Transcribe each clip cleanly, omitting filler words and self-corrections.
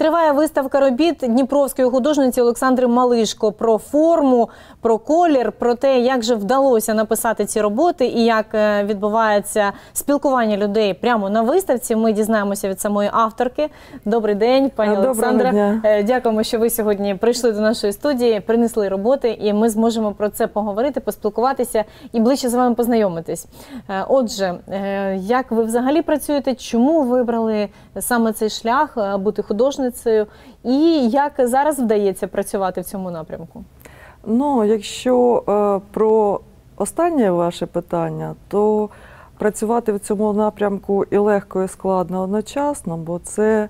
Триває виставка робіт дніпровської художниці Олександри Малишко про форму, про колір, про те, як же вдалося написати ці роботи і як відбувається спілкування людей прямо на виставці. Ми дізнаємося від самої авторки. Добрий день, пані Олександра. Дякуємо, що ви сьогодні прийшли до нашої студії, принесли роботи, і ми зможемо про це поговорити, поспілкуватися і ближче з вами познайомитись. Отже, як ви взагалі працюєте, чому вибрали саме цей шлях бути художницею і як зараз вдається працювати в цьому напрямку? Ну, якщо про останнє ваше питання, то працювати в цьому напрямку і легко, і складно одночасно, бо це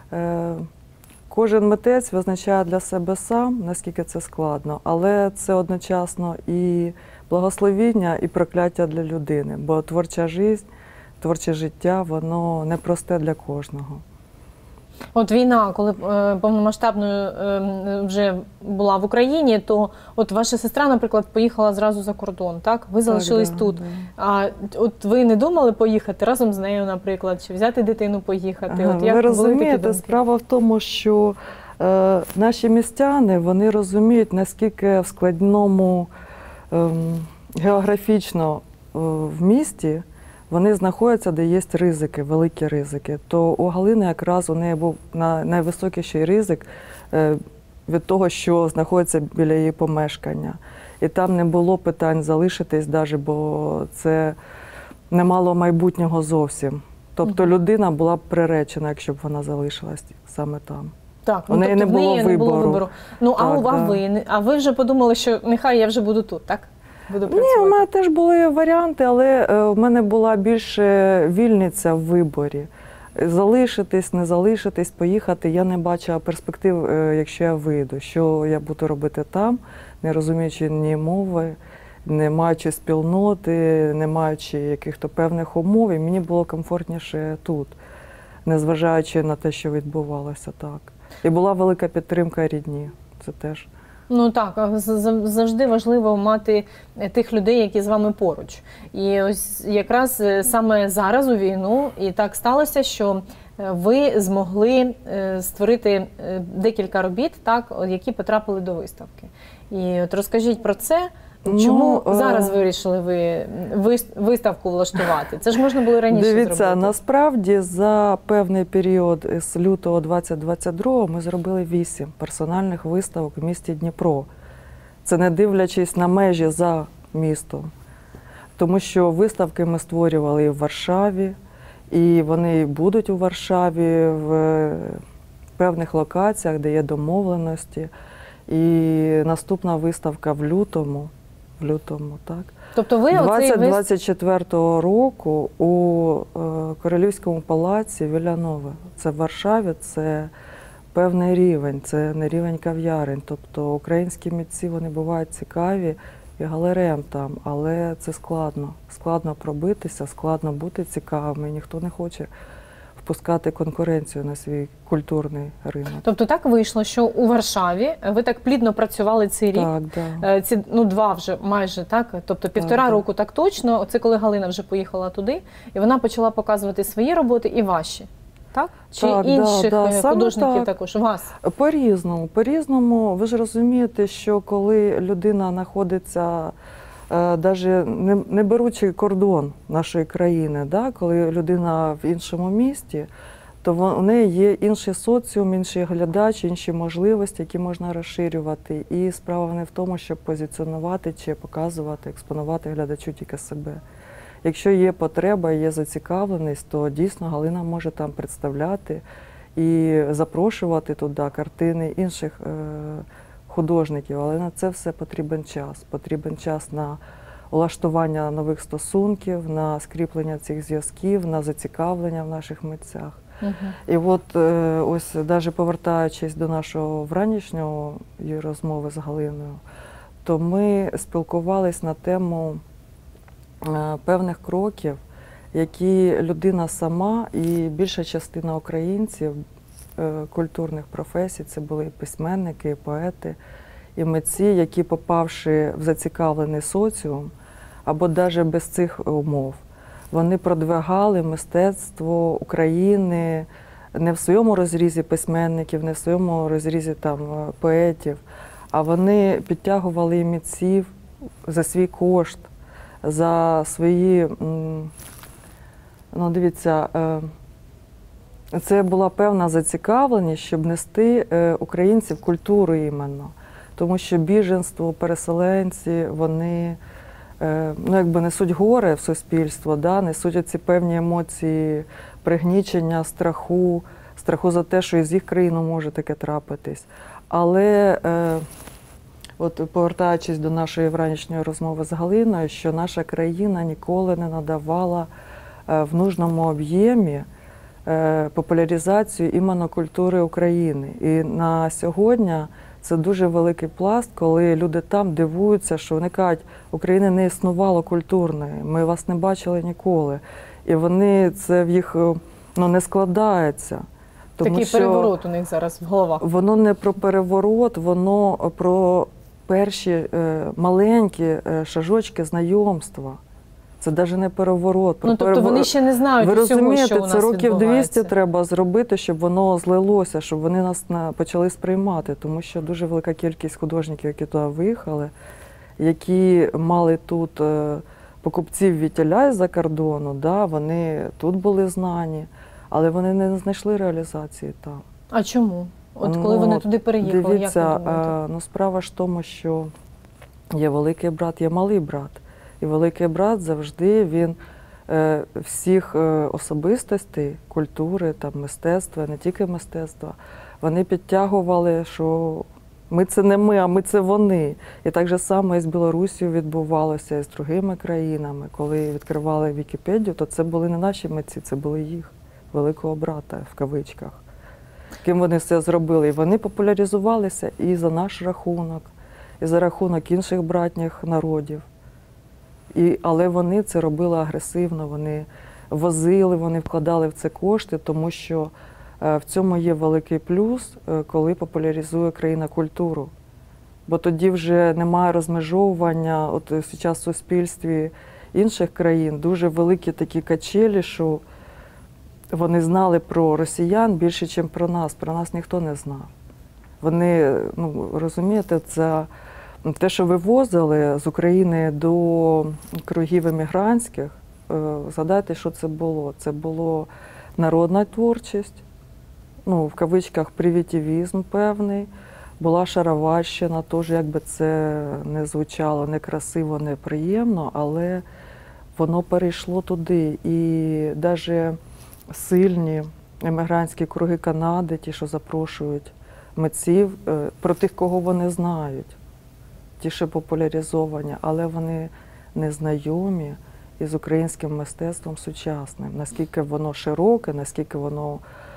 кожен митець визначає для себе сам, наскільки це складно, але це одночасно і благословіння, і прокляття для людини, бо творче життя, воно непросте для кожного. От війна, коли повномасштабною вже була в Україні, то от ваша сестра, наприклад, поїхала зразу за кордон, так? Ви залишились тут. Да. А от ви не думали поїхати разом з нею, наприклад, чи взяти дитину поїхати? От як ви розумієте, справа в тому, що наші містяни, вони розуміють, наскільки в складному географічно в місті вони знаходяться, де є ризики, великі ризики. То у Галини якраз у неї був найвисокіший ризик від того, що знаходиться біля її помешкання. І там не було питань залишитись, навіть, бо це не мало майбутнього зовсім. Тобто людина була б приречена, якщо б вона залишилась саме там. Так, у неї не було вибору. Ну, а ви вже подумали, що нехай я вже буду тут, так? Ні, у мене теж були варіанти, але в мене була більше вільниця в виборі. Залишитись, не залишитись, поїхати. Я не бачила перспектив, якщо я вийду, що я буду робити там, не розуміючи ні мови, не маючи спільноти, не маючи якихось певних умов. І мені було комфортніше тут, незважаючи на те, що відбувалося так. І була велика підтримка рідні, це теж. Ну так, завжди важливо мати тих людей, які з вами поруч. І ось якраз саме зараз у війну і так сталося, що ви змогли створити декілька робіт, так, які потрапили до виставки. І от розкажіть про це. Чому зараз вирішили ви виставку влаштувати? Це ж можна було раніше зробити. Дивіться, насправді за певний період з лютого 2022 ми зробили 8 персональних виставок в місті Дніпро. Це не дивлячись на межі за містом. Тому що виставки ми створювали і в Варшаві, і вони будуть у Варшаві в певних локаціях, де є домовленості. І наступна виставка в лютому, так. Тобто ви 2024 року у Королівському палаці Вілянове. Це в Варшаві, це певний рівень, це не рівень кав'ярень. Тобто українські митці, вони бувають цікаві і галереям там, але це складно. Складно пробитися, складно бути цікавими, ніхто не хоче впускати конкуренцію на свій культурний ринок. Тобто так вийшло, що у Варшаві ви так плідно працювали цей рік, так, да. Ці, ну, 2 вже майже, так? Тобто 1,5 року так точно, це коли Галина вже поїхала туди, і вона почала показувати свої роботи і ваші, так? Чи так, інших художників також, вас? По-різному. По-різному, ви ж розумієте, що коли людина знаходиться, навіть не беручи кордон нашої країни, да, коли людина в іншому місті, то у неї є інший соціум, інший глядач, інші можливості, які можна розширювати. І справа не в тому, щоб позиціонувати чи показувати, експонувати глядачу тільки себе. Якщо є потреба, є зацікавленість, то дійсно Галина може там представляти і запрошувати туди картини інших художників, але на це все потрібен час. Потрібен час на влаштування нових стосунків, на скріплення цих зв'язків, на зацікавлення в наших митцях. І от ось, навіть повертаючись до нашого вранішнього розмови з Галиною, то ми спілкувались на тему певних кроків, які людина сама і більша частина українців культурних професій, це були і письменники, і поети, і митці, які, попавши в зацікавлений соціум, або навіть без цих умов, вони продвигали мистецтво України не в своєму розрізі письменників, не в своєму розрізі там, поетів, а вони підтягували і митців за свій кошт, за свої, ну дивіться, це була певна зацікавленість, щоб нести українців культуру іменно. Тому що біженство, переселенці, вони ну, якби несуть горе в суспільство, да? Несуть оці певні емоції пригнічення, страху за те, що із їх країною може таке трапитись. Але от повертаючись до нашої вранішньої розмови з Галиною, що наша країна ніколи не надавала в нужному об'ємі популяризацію іменно культури України. І на сьогодні це дуже великий пласт, коли люди там дивуються, що вони кажуть, України не існувало культурної, ми вас не бачили ніколи. І вони, це в їх ну, не складається. Тому Такий що переворот у них зараз в головах. воно не про переворот, воно про перші маленькі шажочки знайомства. Це навіть не переворот. Ну, тобто вони ще не знають Ви всього, розумієте, що у нас це років 200 відбувається. треба зробити, щоб воно злилося, щоб вони нас почали сприймати. Тому що дуже велика кількість художників, які туди виїхали, які мали тут покупців вітіля з-за кордону, да, вони тут були знані, але вони не знайшли реалізації там. А чому? От коли вони туди переїхали, дивіться, як ви думаєте? ну, справа ж в тому, що є великий брат, є малий брат. І великий брат завжди він всіх особистостей, культури, там, мистецтва, не тільки мистецтва, вони підтягували, що ми це не ми, а ми це вони. І так же само і з Білорусією відбувалося, і з другими країнами. Коли відкривали Вікіпедію, то це були не наші митці, це були їх, великого брата, в кавичках. Ким вони все зробили. І вони популяризувалися і за наш рахунок, і за рахунок інших братніх народів. Але вони це робили агресивно, вони возили, вони вкладали в це кошти, тому що в цьому є великий плюс, коли популяризує країна культуру. Бо тоді вже немає розмежовування, от зараз в суспільстві інших країн дуже великі такі качелі, що вони знали про росіян більше, ніж про нас. Про нас ніхто не знав. Вони, ну, розумієте, це те, що вивозили з України до кругів емігрантських, згадайте, що це було. Це було народна творчість, ну, в кавичках привітивізм певний, була шароварщина, теж якби це не звучало некрасиво, неприємно, але воно перейшло туди. І навіть сильні емігрантські круги Канади, ті, що запрошують митців, про тих, кого вони знають, ті, що популяризовані, але вони не знайомі із українським мистецтвом сучасним, наскільки воно широке, наскільки воно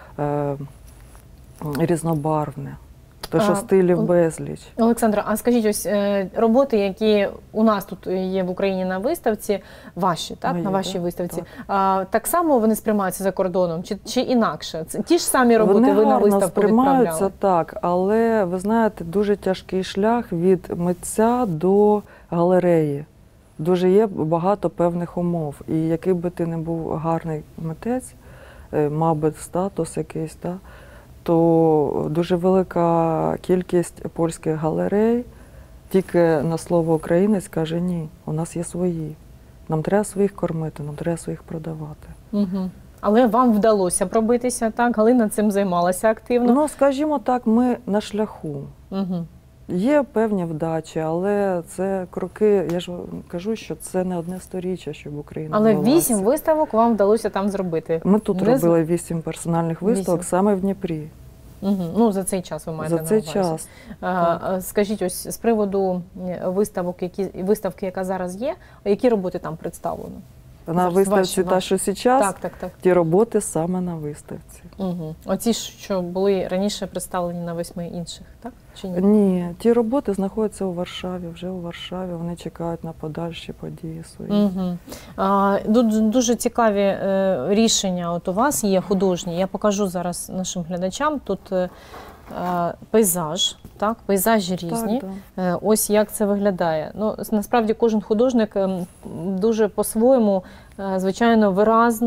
різнобарвне. То, що стилів безліч. Олександра, а скажіть, ось роботи, які у нас тут є в Україні на виставці, ваші, так? На вашій виставці, так само вони сприймаються за кордоном, чи інакше? Це ті ж самі роботи вони ви на виставку сприймаються, відправляли? так, але ви знаєте, дуже тяжкий шлях від митця до галереї. Дуже є багато певних умов. І який би ти не був гарний митець, мав би статус якийсь, так, то дуже велика кількість польських галерей тільки на слово українець каже, ні, у нас є свої. Нам треба своїх кормити, нам треба своїх продавати. Угу. Але вам вдалося пробитися, так? Галина цим займалася активно. Ну, скажімо так, ми на шляху. Угу. Є певні вдачі, але це кроки, я ж кажу, що це не одне сторіччя, щоб Україна Але вдалася. 8 виставок вам вдалося там зробити. Ми тут робили 8 персональних виставок саме в Дніпрі. Угу. Ну, за цей час ви маєте За цей на увазі. час. Скажіть, ось з приводу виставки, яка зараз є, які роботи там представлено? На Зараз виставці ваші. та, що зараз, Так. ті роботи саме на виставці. Угу. Оці, що були раніше представлені на 8 інших, так? Чи ні? Ні, ті роботи знаходяться у Варшаві, вже у Варшаві, вони чекають на подальші події свої. Угу. Дуже цікаві рішення от у вас є художні. Я покажу зараз нашим глядачам. Тут пейзаж, так? Пейзажі різні. Так. Ось як це виглядає. Ну, насправді кожен художник дуже по-своєму, звичайно, виразно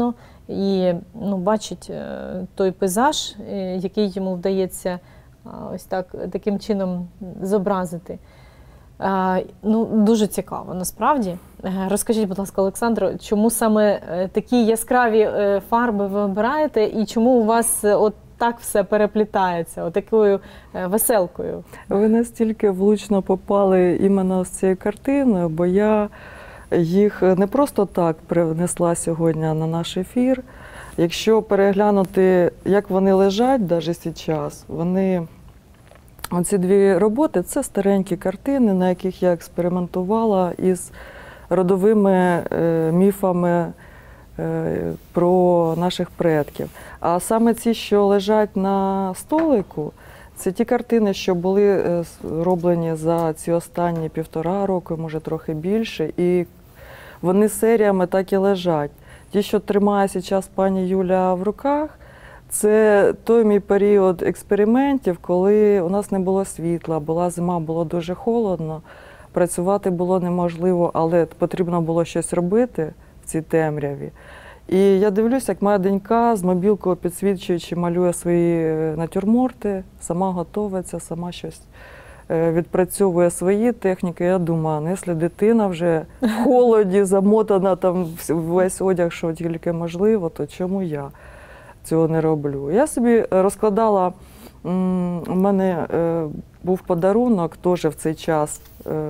і бачить той пейзаж, який йому вдається ось таким чином зобразити. Дуже цікаво, насправді. Розкажіть, будь ласка, Олександро, чому саме такі яскраві фарби ви обираєте і чому у вас от так все переплітається, такою веселкою? Ви настільки влучно попали іменно з цією картиною, бо я їх не просто так привнесла сьогодні на наш ефір. Якщо переглянути, як вони лежать навіть зараз, оці дві роботи – це старенькі картини, на яких я експериментувала із родовими міфами про наших предків. А саме ці, що лежать на столику, це ті картини, що були роблені за ці останні 1,5 року, може трохи більше, і вони серіями так і лежать. Ті, що тримає зараз пані Юля в руках, це той мій період експериментів, коли у нас не було світла, була зима, було дуже холодно, працювати було неможливо, але потрібно було щось робити в цій темряві. І я дивлюся, як моя донька з мобілкою підсвічуючи малює свої натюрморти, сама готується, сама щось відпрацьовує свої техніки. Я думаю, якщо дитина вже в холоді, замотана там весь одяг, що тільки можливо, то чому я цього не роблю? Я собі розкладала, у мене був подарунок теж в цей час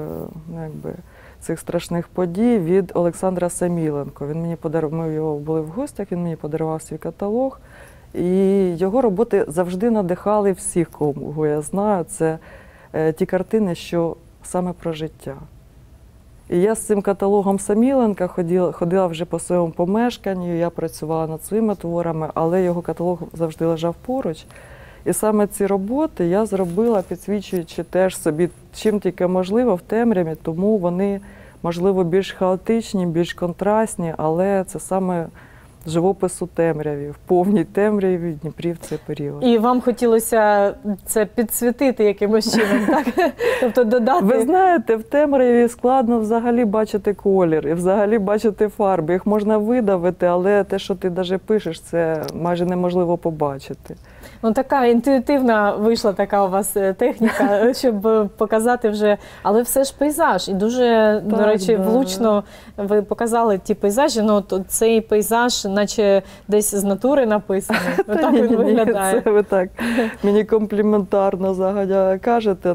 цих страшних подій від Олександра Саміленко. Він мені подарував, ми його були в гостях, він мені подарував свій каталог. І його роботи завжди надихали всіх, кого я знаю. Це ті картини, що саме про життя. І я з цим каталогом Саміленка ходила вже по своєму помешканню, я працювала над своїми творами, але його каталог завжди лежав поруч. І саме ці роботи я зробила, підсвічуючи теж собі, чим тільки можливо, в темряві, тому вони, можливо, більш хаотичні, більш контрастні, але це саме живопис у темряві, в повній темряві в Дніпрі в цей період. І вам хотілося це підсвітити якимось чином, так? Тобто додати… Ви знаєте, в темряві складно взагалі бачити колір і взагалі бачити фарби. Їх можна видавити, але те, що ти навіть пишеш, це майже неможливо побачити. Така інтуїтивна вийшла така у вас техніка, щоб показати вже, але все ж пейзаж. І дуже, до речі, влучно ви показали ті пейзажі, цей пейзаж, наче десь з натури написаний. Отак він виглядає. Це ви так мені компліментарно загадя кажете.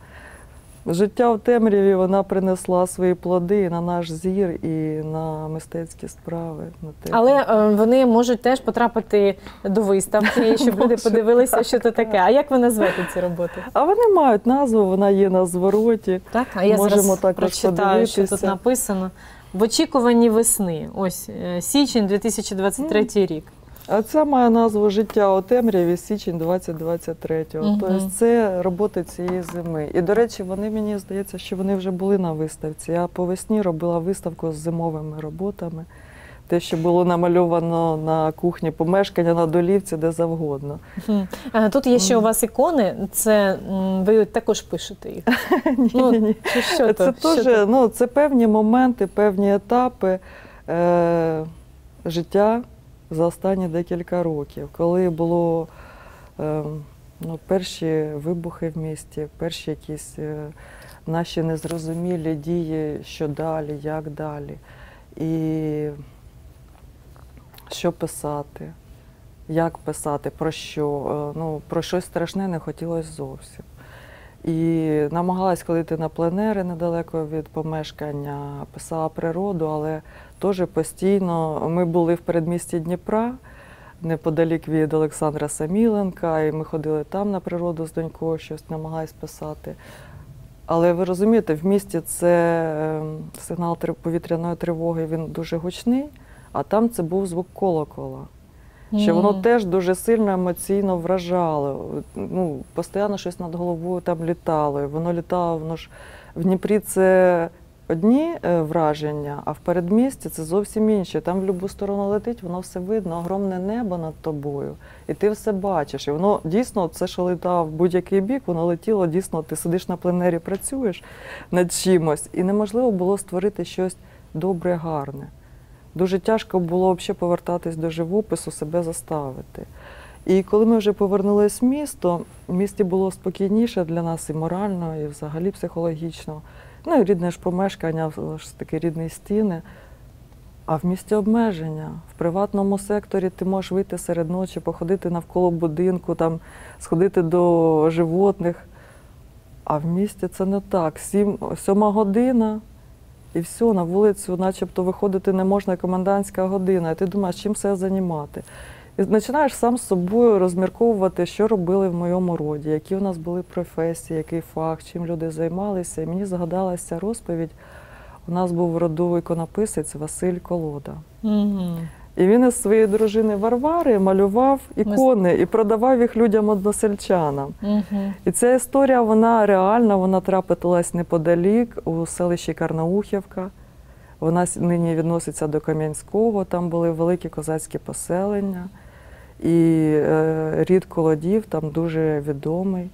Життя в темряві, вона принесла свої плоди і на наш зір, і на мистецькі справи. Але вони можуть теж потрапити до виставки, щоб люди подивилися, що це таке. А як ви назвете ці роботи? А вони мають назву, вона є на звороті. Так, а я зараз прочитаю, що тут написано. В очікуванні весни. Ось, січень 2023 рік. А це має назву «Життя у темряві. Січень 2023». Тобто це роботи цієї зими. І, до речі, мені здається, що вони вже були на виставці. Я по весні робила виставку з зимовими роботами. Те, що було намальовано на кухні помешкання, на долівці, де завгодно. Тут є ще у вас ікони. Це ви також пишете їх? Ні. Це певні моменти, певні етапи життя за останні декілька років, коли було перші вибухи в місті, перші якісь наші незрозумілі дії, що далі, як далі, і що писати, як писати, про що. Про щось страшне не хотілося зовсім. І намагалась ходити на пленери недалеко від помешкання, писала природу, але теж постійно ми були в передмісті Дніпра, неподалік від Олександра Саміленка, і ми ходили там на природу з донькою, щось намагалась писати. Але ви розумієте, в місті це сигнал повітряної тривоги, він дуже гучний, а там це був звук колокола. Що воно теж дуже сильно емоційно вражало. Постійно щось над головою там літало. І воно літало, в Дніпрі це одні враження, а в передмісті це зовсім інші. Там в будь-яку сторону летить, воно все видно, огромне небо над тобою. І ти все бачиш. І воно дійсно, це, що летало в будь-який бік, воно летіло дійсно, ти сидиш на пленері, працюєш над чимось. І неможливо було створити щось добре, гарне. Дуже тяжко було взагалі повертатись до живопису, себе заставити. І коли ми вже повернулись в місто, в місті було спокійніше для нас і морально, і взагалі психологічно. Ну і рідне ж помешкання, ж таки рідні стіни. А в місті обмеження. В приватному секторі ти можеш вийти серед ночі, походити навколо будинку, там, сходити до животних. А в місті це не так. 7 година і все, на вулицю начебто виходити не можна, комендантська година. І ти думаєш, чим себе займати. І починаєш сам з собою розмірковувати, що робили в моєму роді, які у нас були професії, який фах, чим люди займалися. І мені згадалася розповідь. У нас був в роду іконописець Василь Колода. І він із своєї дружини Варвари малював ікони і продавав їх людям-односельчанам. І ця історія, вона реальна, вона трапилась неподалік у селищі Карнаухівка. Вона нині відноситься до Кам'янського, там були великі козацькі поселення. І рід Колодів там дуже відомий.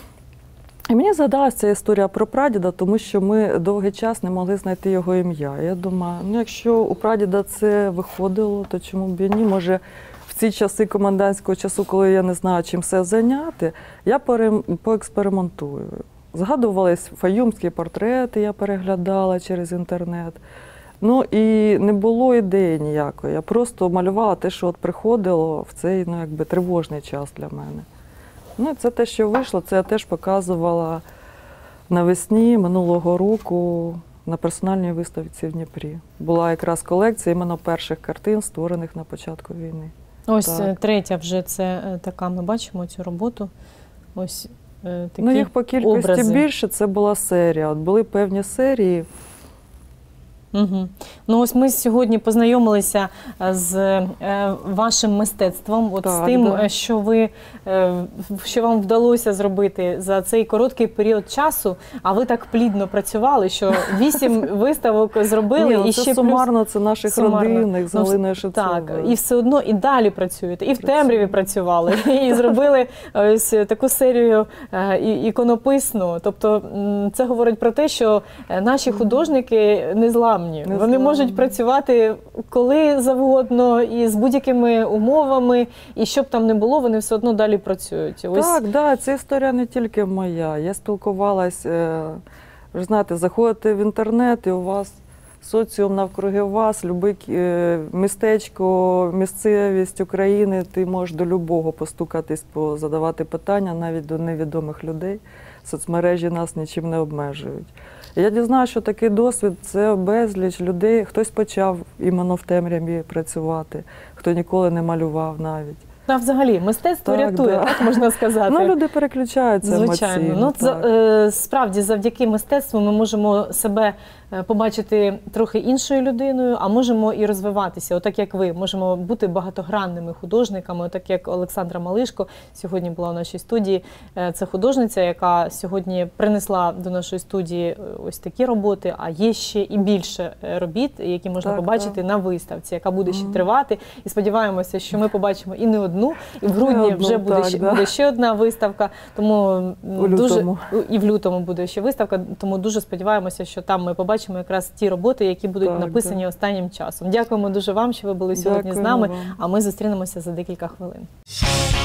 І мені згадалася ця історія про прадіда, тому що ми довгий час не могли знайти його ім'я. Я думаю, ну якщо у прадіда це виходило, то чому б і ні? Може, в ці часи комендантського часу, коли я не знаю, чим все зайняти, я поекспериментую. Згадувались фаюмські портрети, я переглядала через інтернет. Ну і не було ідеї ніякої. Я просто малювала те, що от приходило в цей, ну, якби тривожний час для мене. Ну, це те, що вийшло, це я теж показувала навесні минулого року на персональній виставці в Дніпрі. Була якраз колекція іменно перших картин, створених на початку війни. Ось так. Третя вже це така, ми бачимо цю роботу. Ось такі ну, їх по кількості образи. Більше, це була серія. От були певні серії. Угу. Ну ось ми сьогодні познайомилися з вашим мистецтвом, от так, з тим, да. що вам вдалося зробити за цей короткий період часу, а ви так плідно працювали, що 8 виставок зробили. Ні, і це ще сумарно, це наших родинних, з Галиною Шевцовою. Так, і все одно і далі працюєте, і в темряві працювали, і зробили ось таку серію іконописну. Тобто це говорить про те, що наші художники незламні. Вони можуть працювати коли завгодно і з будь-якими умовами, і що б там не було, вони все одно далі працюють. Ось... Так, да, ця історія не тільки моя. Я спілкувалась, ви знаєте, заходите в інтернет, і у вас соціум навкруги вас, любе містечко, місцевість України, ти можеш до любого постукатись, задавати питання, навіть до невідомих людей. Соцмережі нас нічим не обмежують. Я дізнаюся, що такий досвід – це безліч людей. Хтось почав іменно в темряві працювати, хто ніколи не малював навіть. А взагалі, мистецтво рятує, да. так можна сказати? Ну, люди переключаються емоційно. Ну, справді, завдяки мистецтву ми можемо себе побачити трохи іншою людиною, а можемо і розвиватися. Отак, як ви, можемо бути багатогранними художниками, отак, як Олександра Малишко сьогодні була в нашій студії. Це художниця, яка сьогодні принесла до нашої студії ось такі роботи, а є ще і більше робіт, які можна побачити на виставці, яка буде ще тривати. І сподіваємося, що ми побачимо і не одну, і в грудні вже буде ще одна виставка. Тому і в лютому буде ще виставка, тому дуже сподіваємося, що там ми побачимо якраз ті роботи, які будуть написані останнім часом. Дякуємо дуже вам, що ви були сьогодні з нами, а ми зустрінемося за декілька хвилин.